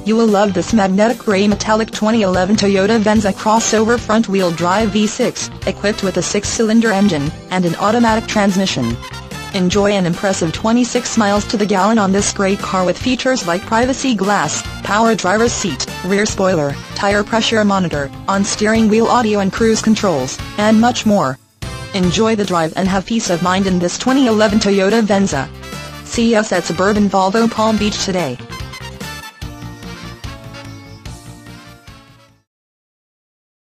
You will love this magnetic gray metallic 2011 Toyota Venza crossover front-wheel drive V6, equipped with a 6-cylinder engine and an automatic transmission. Enjoy an impressive 26 miles to the gallon on this great car with features like privacy glass, power driver's seat, rear spoiler, tire pressure monitor, on-steering wheel audio and cruise controls, and much more. Enjoy the drive and have peace of mind in this 2011 Toyota Venza. See us at Suburban Volvo Palm Beach today.